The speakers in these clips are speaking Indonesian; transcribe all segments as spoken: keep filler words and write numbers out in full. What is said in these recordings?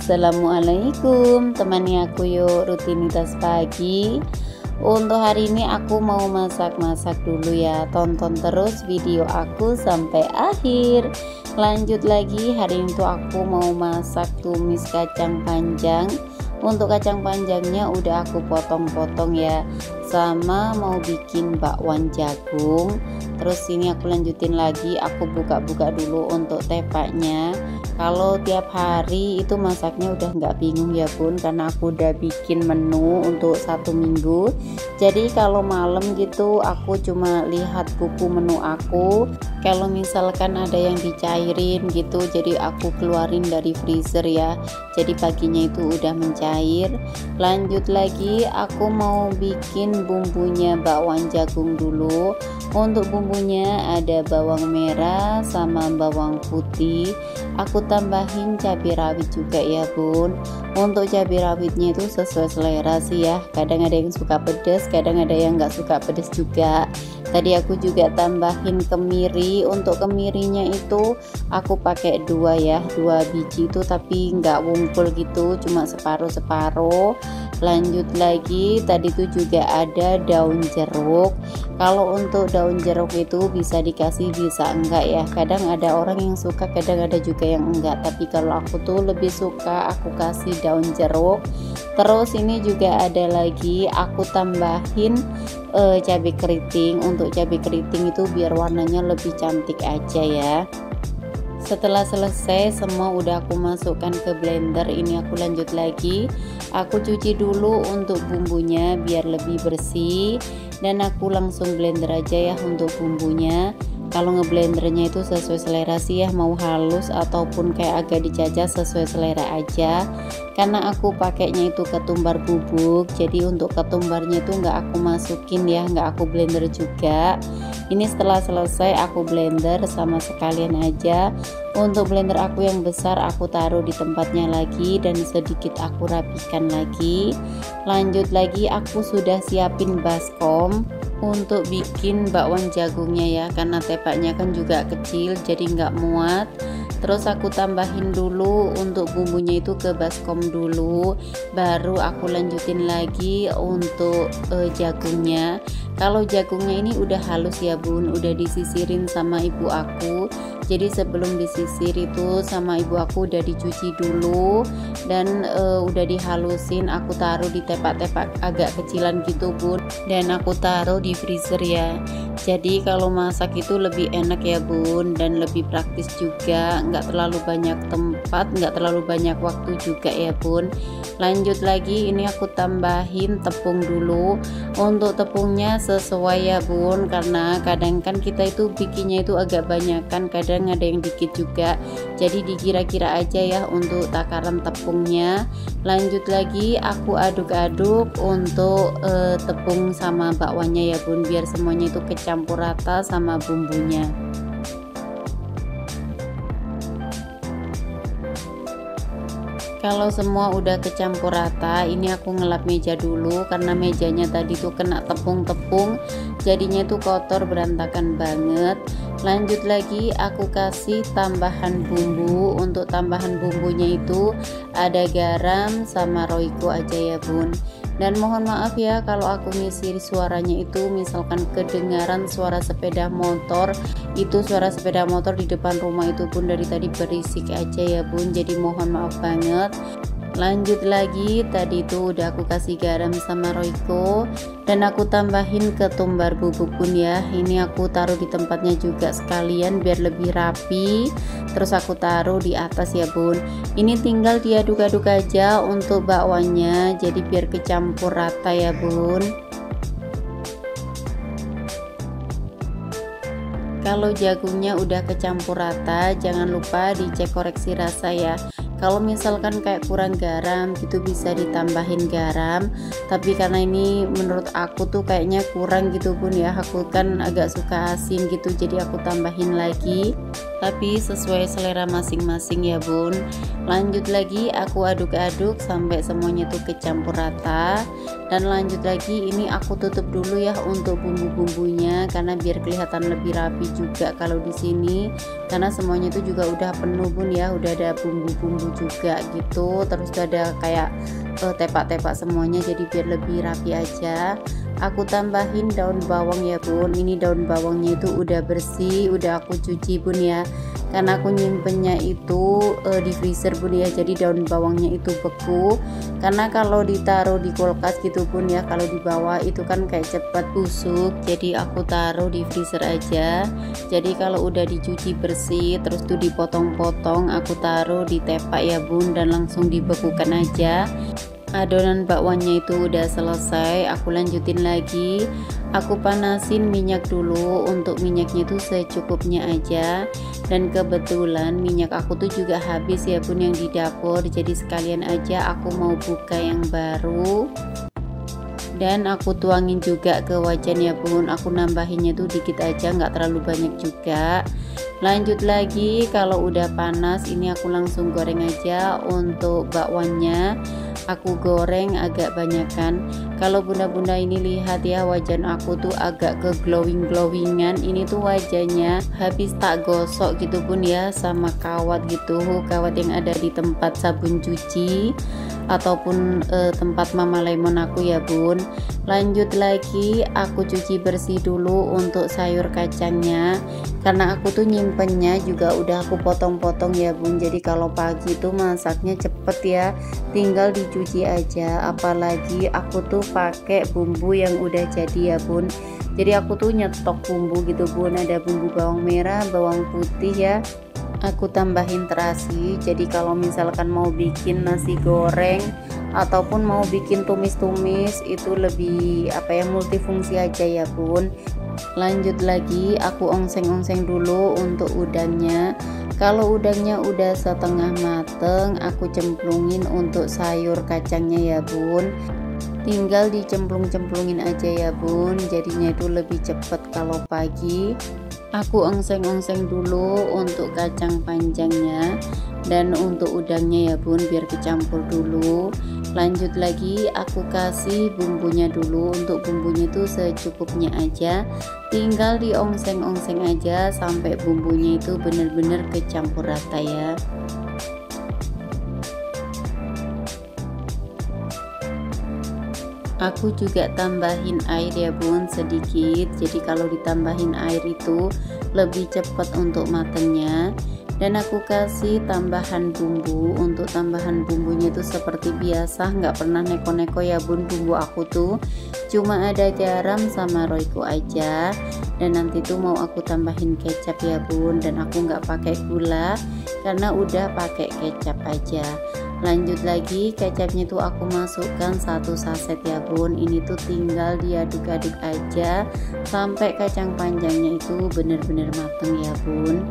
Assalamualaikum, temani aku yuk rutinitas pagi. Untuk hari ini aku mau masak-masak dulu ya. Tonton terus video aku sampai akhir. Lanjut lagi, hari ini tuh aku mau masak tumis kacang panjang. Untuk kacang panjangnya udah aku potong-potong ya. Sama mau bikin bakwan jagung. Terus ini aku lanjutin lagi, aku buka-buka dulu untuk tepaknya. Kalau tiap hari itu masaknya udah nggak bingung ya bun, karena aku udah bikin menu untuk satu minggu. Jadi kalau malam gitu aku cuma lihat buku menu aku. Kalau misalkan ada yang dicairin gitu, jadi aku keluarin dari freezer ya. Jadi paginya itu udah mencair. Lanjut lagi, aku mau bikin bumbunya bakwan jagung dulu. Untuk bumbunya ada bawang merah sama bawang putih. Aku tambahin cabai rawit juga ya bun. Untuk cabai rawitnya itu sesuai selera sih ya. Kadang ada yang suka pedas, kadang ada yang nggak suka pedas juga. Tadi aku juga tambahin kemiri. Untuk kemirinya itu aku pakai dua ya, dua biji itu tapi nggak wungkul gitu, cuma separuh-separuh. Lanjut lagi, tadi itu juga ada daun jeruk. Kalau untuk daun jeruk itu bisa dikasih bisa enggak ya, kadang ada orang yang suka, kadang ada juga yang enggak, tapi kalau aku tuh lebih suka aku kasih daun jeruk. Terus ini juga ada lagi aku tambahin uh, cabai keriting. Untuk cabai keriting itu biar warnanya lebih cantik aja ya. Setelah selesai semua udah aku masukkan ke blender, ini aku lanjut lagi, aku cuci dulu untuk bumbunya biar lebih bersih, dan aku langsung blender aja ya untuk bumbunya. Kalau ngeblendernya itu sesuai selera sih ya, mau halus ataupun kayak agak dicacah sesuai selera aja. Karena aku pakainya itu ketumbar bubuk, jadi untuk ketumbarnya itu nggak aku masukin ya, nggak aku blender juga. Ini setelah selesai aku blender sama sekalian aja. Untuk blender aku yang besar aku taruh di tempatnya lagi dan sedikit aku rapikan lagi. Lanjut lagi, aku sudah siapin baskom untuk bikin bakwan jagungnya ya, karena tepaknya kan juga kecil jadi nggak muat. Terus aku tambahin dulu untuk bumbunya itu ke baskom dulu, baru aku lanjutin lagi untuk uh, jagungnya. Kalau jagungnya ini udah halus ya bun, udah disisirin sama ibu aku. Jadi sebelum disisir itu sama ibu aku udah dicuci dulu dan uh, udah dihalusin. Aku taruh di tepak-tepak agak kecilan gitu bun, dan aku taruh di freezer ya. Jadi kalau masak itu lebih enak ya bun, dan lebih praktis juga, nggak terlalu banyak tempat, nggak terlalu banyak waktu juga ya bun. Lanjut lagi, ini aku tambahin tepung dulu. Untuk tepungnya sesuai ya bun, karena kadang kan kita itu bikinnya itu agak banyak kan, kadang ada yang dikit juga, jadi dikira-kira aja ya untuk takaran tepungnya. Lanjut lagi, aku aduk-aduk untuk eh, tepung sama bakwannya ya bun, biar semuanya itu kecampur rata sama bumbunya. Kalau semua udah kecampur rata, ini aku ngelap meja dulu karena mejanya tadi tuh kena tepung-tepung, jadinya tuh kotor berantakan banget. Lanjut lagi, aku kasih tambahan bumbu. Untuk tambahan bumbunya itu ada garam sama roiko aja ya bun. Dan mohon maaf ya kalau aku ngisi suaranya itu misalkan kedengaran suara sepeda motor, itu suara sepeda motor di depan rumah itu pun dari tadi berisik aja ya bun, jadi mohon maaf banget. Lanjut lagi, tadi itu udah aku kasih garam sama roiko, dan aku tambahin ketumbar bubuk bun ya. Ini aku taruh di tempatnya juga sekalian biar lebih rapi. Terus aku taruh di atas ya bun. Ini tinggal diaduk-aduk aja untuk bakwannya, jadi biar kecampur rata ya bun. Kalau jagungnya udah kecampur rata, jangan lupa dicek koreksi rasa ya. Kalau misalkan kayak kurang garam gitu bisa ditambahin garam, tapi karena ini menurut aku tuh kayaknya kurang gitu bun ya, aku kan agak suka asin gitu, jadi aku tambahin lagi. tapi sesuai selera masing-masing ya bun. Lanjut lagi aku aduk-aduk sampai semuanya tuh kecampur rata, dan lanjut lagi ini aku tutup dulu ya untuk bumbu-bumbunya karena biar kelihatan lebih rapi juga kalau di sini, karena semuanya tuh juga udah penuh bun ya, udah ada bumbu-bumbu juga gitu, terus udah ada kayak uh, tepak-tepak semuanya, jadi biar lebih rapi aja. Aku tambahin daun bawang ya bun. Ini daun bawangnya itu udah bersih, udah aku cuci bun ya, karena aku nyimpennya itu uh, di freezer bun ya, jadi daun bawangnya itu beku, karena kalau ditaruh di kulkas gitu bun ya, kalau di bawah itu kan kayak cepat busuk, jadi aku taruh di freezer aja. Jadi kalau udah dicuci bersih terus tuh dipotong-potong, aku taruh di tepak ya bun, dan langsung dibekukan aja. Adonan bakwannya itu udah selesai, aku lanjutin lagi. Aku panasin minyak dulu, untuk minyaknya itu secukupnya aja, dan kebetulan minyak aku tuh juga habis ya bun yang di dapur, jadi sekalian aja aku mau buka yang baru. Dan aku tuangin juga ke wajan ya bun, aku nambahinnya tuh dikit aja, nggak terlalu banyak juga. Lanjut lagi, kalau udah panas ini aku langsung goreng aja untuk bakwannya. Aku goreng agak banyakan. Kalau bunda-bunda ini lihat ya, wajan aku tuh agak ke glowing glowingan. Ini tuh wajannya habis tak gosok gitu bun ya, sama kawat gitu, kawat yang ada di tempat sabun cuci ataupun eh, tempat mama lemon aku ya bun. Lanjut lagi aku cuci bersih dulu untuk sayur kacangnya, karena aku tuh nyimpennya juga udah aku potong-potong ya bun, jadi kalau pagi tuh masaknya cepet ya, tinggal dicuci aja. Apalagi aku tuh pakai bumbu yang udah jadi ya bun, jadi aku tuh nyetok bumbu gitu bun, ada bumbu bawang merah, bawang putih ya, aku tambahin terasi. Jadi kalau misalkan mau bikin nasi goreng ataupun mau bikin tumis-tumis itu lebih apa ya, multifungsi aja ya bun. Lanjut lagi aku ongseng-ongseng dulu untuk udangnya. Kalau udangnya udah setengah mateng, aku cemplungin untuk sayur kacangnya ya bun. Tinggal dicemplung-cemplungin aja ya bun, jadinya itu lebih cepet kalau pagi. Aku ongseng-ongseng dulu untuk kacang panjangnya dan untuk udangnya ya bun, biar kecampur dulu. Lanjut lagi aku kasih bumbunya dulu, untuk bumbunya itu secukupnya aja, tinggal diongseng-ongseng aja sampai bumbunya itu bener-bener kecampur rata ya. Aku juga tambahin air ya bun sedikit, jadi kalau ditambahin air itu lebih cepat untuk matangnya. Dan aku kasih tambahan bumbu, untuk tambahan bumbunya itu seperti biasa, nggak pernah neko-neko ya bun. Bumbu aku tuh cuma ada garam sama royco aja, dan nanti tuh mau aku tambahin kecap ya bun, dan aku nggak pakai gula karena udah pakai kecap aja. Lanjut lagi kecapnya tuh aku masukkan satu saset ya bun, ini tuh tinggal diaduk-aduk aja sampai kacang panjangnya itu bener-bener mateng ya bun.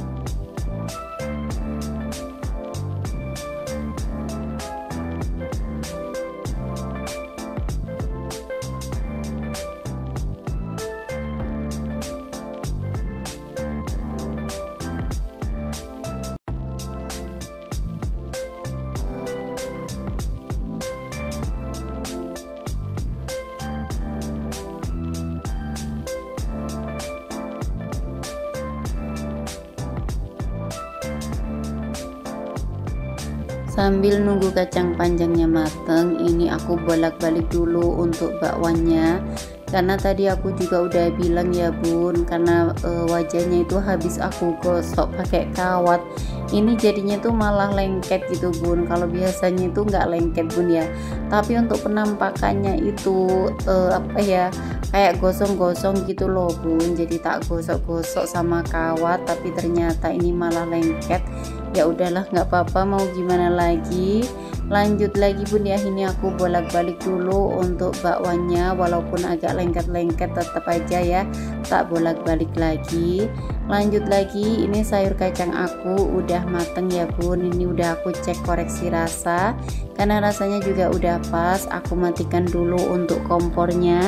Sambil nunggu kacang panjangnya mateng, ini aku bolak-balik dulu untuk bakwannya, karena tadi aku juga udah bilang ya bun, karena e, wajahnya itu habis aku gosok pakai kawat, ini jadinya tuh malah lengket gitu bun. Kalau biasanya itu nggak lengket bun ya, tapi untuk penampakannya itu e, apa ya, kayak gosong-gosong gitu loh bun, jadi tak gosok-gosok sama kawat tapi ternyata ini malah lengket. Ya udahlah, nggak apa-apa, mau gimana lagi. Lanjut lagi bun ya, ini aku bolak-balik dulu untuk bakwannya, walaupun agak lengket-lengket tetap aja ya tak bolak-balik lagi. Lanjut lagi, ini sayur kacang aku udah mateng ya bun, ini udah aku cek koreksi rasa, karena rasanya juga udah pas. Aku matikan dulu untuk kompornya,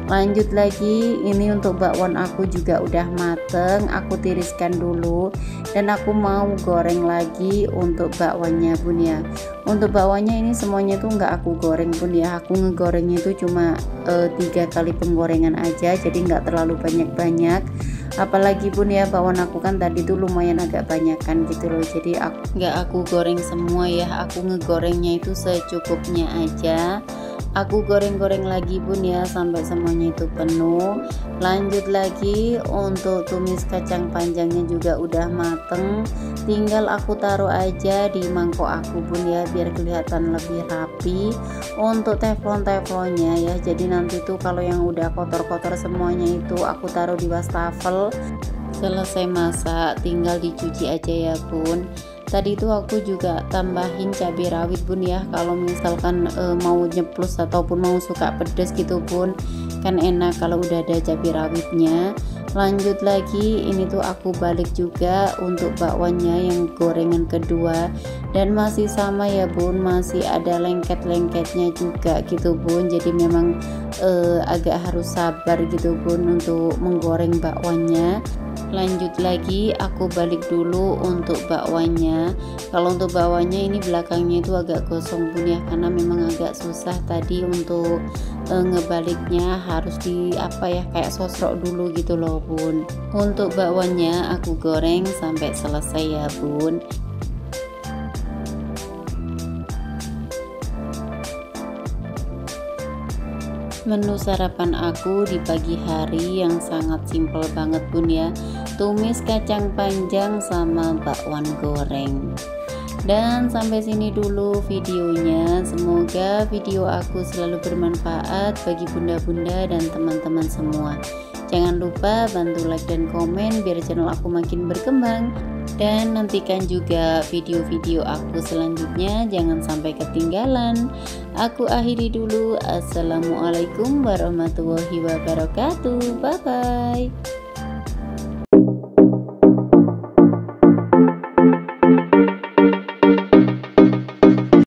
Lanjut lagi, ini untuk bakwan aku juga udah mateng, aku tiriskan dulu dan aku mau goreng lagi untuk bakwannya bun ya. Untuk bakwannya ini semuanya tuh nggak aku goreng bun ya, aku ngegorengnya itu cuma e, tiga kali penggorengan aja, jadi nggak terlalu banyak-banyak. Apalagi bun ya, bakwan aku kan tadi tuh lumayan agak banyak kan gitu loh, jadi aku nggak aku goreng semua ya, aku ngegorengnya itu secukupnya aja. Aku goreng-goreng lagi bun ya sampai semuanya itu penuh. Lanjut lagi untuk tumis kacang panjangnya juga udah mateng, tinggal aku taruh aja di mangkok aku bun ya biar kelihatan lebih rapi. Untuk teflon-teflonnya ya, jadi nanti tuh kalau yang udah kotor-kotor semuanya itu aku taruh di wastafel. Selesai masak tinggal dicuci aja ya bun. Tadi itu aku juga tambahin cabai rawit bun ya, kalau misalkan e, mau nyeplus ataupun mau suka pedas gitu bun, kan enak kalau udah ada cabai rawitnya. Lanjut lagi, ini tuh aku balik juga untuk bakwannya yang gorengan kedua, dan masih sama ya bun, masih ada lengket-lengketnya juga gitu bun, jadi memang e, agak harus sabar gitu bun untuk menggoreng bakwannya. Lanjut lagi, aku balik dulu untuk bakwannya. Kalau untuk bakwannya ini belakangnya itu agak gosong bun ya, karena memang agak susah tadi untuk e, ngebaliknya, harus di apa ya, kayak sosrok dulu gitu loh bun. Untuk bakwannya aku goreng sampai selesai ya bun. Menu sarapan aku di pagi hari yang sangat simpel banget bun ya, tumis kacang panjang sama bakwan goreng. Dan sampai sini dulu videonya, semoga video aku selalu bermanfaat bagi bunda-bunda dan teman-teman semua. Jangan lupa bantu like dan komen biar channel aku makin berkembang, dan nantikan juga video-video aku selanjutnya, jangan sampai ketinggalan. Aku akhiri dulu, assalamualaikum warahmatullahi wabarakatuh, bye bye.